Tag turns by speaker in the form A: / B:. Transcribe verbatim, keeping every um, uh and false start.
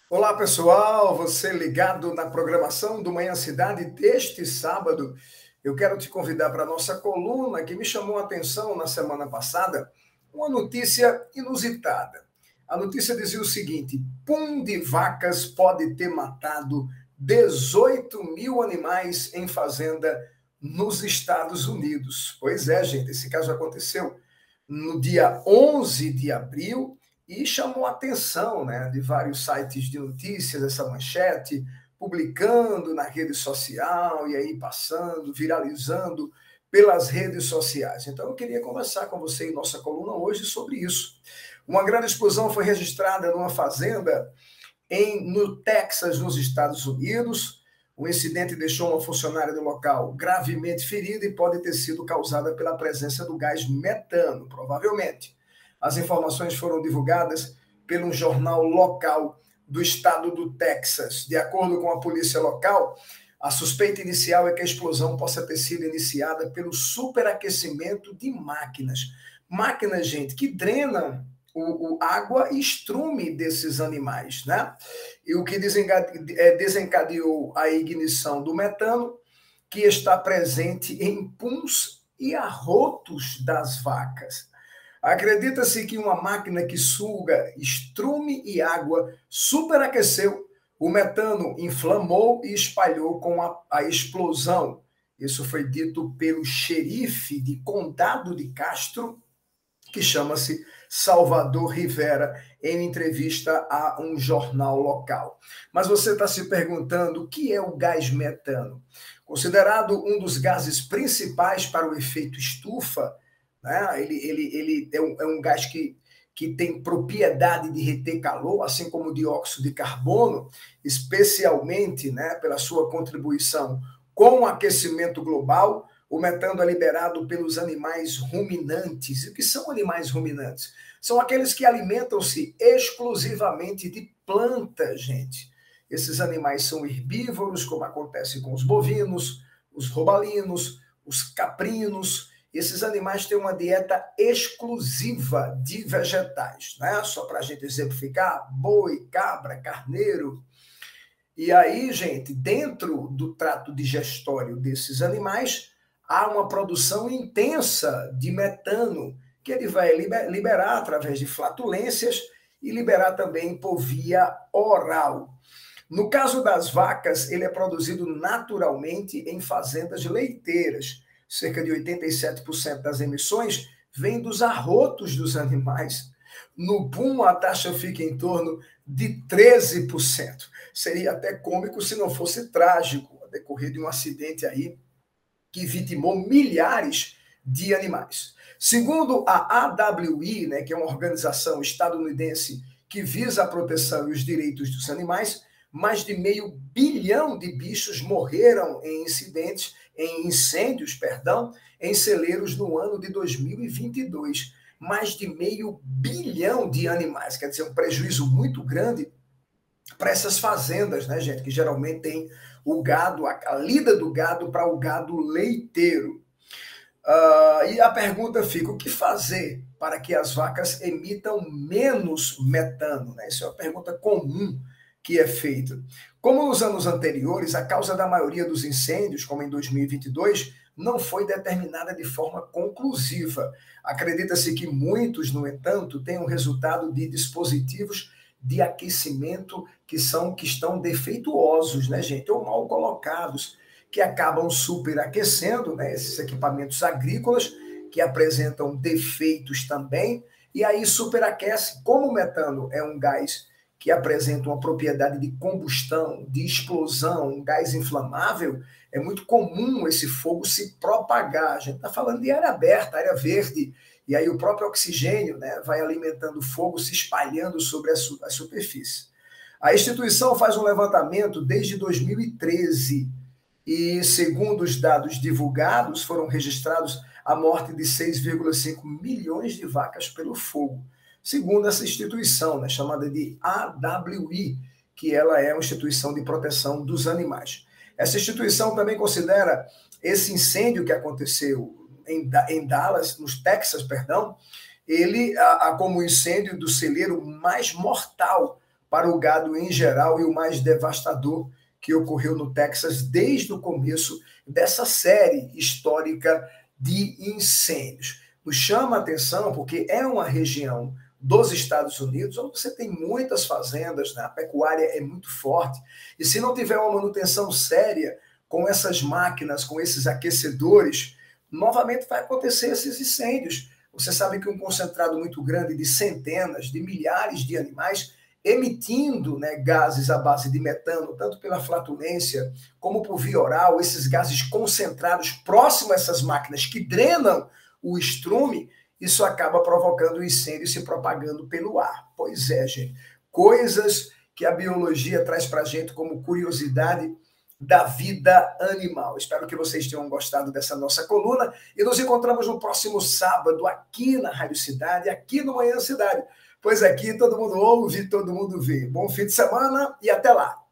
A: Olá, pessoal, você ligado na programação do Manhã Cidade deste sábado. Eu quero te convidar para a nossa coluna que me chamou a atenção na semana passada, uma notícia inusitada. A notícia dizia o seguinte: pum de vacas pode ter matado dezoito mil animais em fazenda nos Estados Unidos. Pois é, gente, esse caso aconteceu no dia onze de abril e chamou a atenção, né, de vários sites de notícias, essa manchete, publicando na rede social e aí passando, viralizando pelas redes sociais. Então eu queria conversar com você em nossa coluna hoje sobre isso. Uma grande explosão foi registrada numa fazenda em, no Texas, nos Estados Unidos. O incidente deixou uma funcionária do local gravemente ferida e pode ter sido causada pela presença do gás metano, provavelmente. As informações foram divulgadas pelo jornal local do estado do Texas. De acordo com a polícia local, a suspeita inicial é que a explosão possa ter sido iniciada pelo superaquecimento de máquinas. Máquinas, gente, que drenam o, o água e estrume desses animais, né? E o que desencadeou a ignição do metano, que está presente em puns e arrotos das vacas. Acredita-se que uma máquina que suga estrume e água superaqueceu, o metano inflamou e espalhou com a, a explosão. Isso foi dito pelo xerife de Condado de Castro, que chama-se Salvador Rivera, em entrevista a um jornal local. Mas você está se perguntando o que é o gás metano? Considerado um dos gases principais para o efeito estufa, né? ele, ele, ele é, um, é um gás que, que tem propriedade de reter calor, assim como o dióxido de carbono, especialmente, né, pela sua contribuição com o aquecimento global. O metano é liberado pelos animais ruminantes. E o que são animais ruminantes? São aqueles que alimentam-se exclusivamente de plantas, gente. Esses animais são herbívoros, como acontece com os bovinos, os robalinos, os caprinos. Esses animais têm uma dieta exclusiva de vegetais, né? Só para a gente exemplificar: boi, cabra, carneiro. E aí, gente, dentro do trato digestório desses animais, há uma produção intensa de metano, que ele vai liberar através de flatulências e liberar também por via oral. No caso das vacas, ele é produzido naturalmente em fazendas leiteiras. Cerca de oitenta e sete por cento das emissões vêm dos arrotos dos animais. No pum, a taxa fica em torno de treze por cento. Seria até cômico se não fosse trágico, a decorrer de um acidente aí que vitimou milhares de animais. Segundo a A W I, né, que é uma organização estadunidense que visa a proteção e os direitos dos animais, mais de meio bilhão de bichos morreram em incidentes, em incêndios, perdão, em celeiros no ano de dois mil e vinte e dois. Mais de meio bilhão de animais, quer dizer, um prejuízo muito grande para essas fazendas, né, gente, que geralmente tem o gado, a, a lida do gado para o gado leiteiro. Uh, e a pergunta fica: o que fazer para que as vacas emitam menos metano? Né? Isso é uma pergunta comum que é feita. Como nos anos anteriores, a causa da maioria dos incêndios, como em dois mil e vinte e dois, não foi determinada de forma conclusiva. Acredita-se que muitos, no entanto, tenham resultado de dispositivos de aquecimento que são que estão defeituosos, né, gente, ou mal colocados, que acabam superaquecendo, né, esses equipamentos agrícolas que apresentam defeitos também, e aí superaquece. Como o metano é um gás que apresenta uma propriedade de combustão, de explosão, um gás inflamável, é muito comum esse fogo se propagar. A gente está falando de área aberta, área verde, e aí o próprio oxigênio, né, vai alimentando o fogo, se espalhando sobre a, su a superfície. A instituição faz um levantamento desde dois mil e treze e, segundo os dados divulgados, foram registrados a morte de seis vírgula cinco milhões de vacas pelo fogo, segundo essa instituição, né, chamada de A W I, que ela é uma instituição de proteção dos animais. Essa instituição também considera esse incêndio que aconteceu em, em Dallas, nos Texas, perdão, ele a, a, como o incêndio do celeiro mais mortal para o gado em geral e o mais devastador que ocorreu no Texas desde o começo dessa série histórica de incêndios. Nos chama a atenção porque é uma região dos Estados Unidos onde você tem muitas fazendas, né? A pecuária é muito forte, e se não tiver uma manutenção séria com essas máquinas, com esses aquecedores, novamente vai acontecer esses incêndios. Você sabe que um concentrado muito grande de centenas, de milhares de animais emitindo, né, gases à base de metano, tanto pela flatulência como por via oral, esses gases concentrados próximo a essas máquinas que drenam o estrume, isso acaba provocando o incêndio e se propagando pelo ar. Pois é, gente, coisas que a biologia traz para a gente como curiosidade da vida animal. Espero que vocês tenham gostado dessa nossa coluna e nos encontramos no próximo sábado aqui na Rádio Cidade, aqui no Manhã Cidade. Pois aqui todo mundo ouve, todo mundo vê. Bom fim de semana e até lá.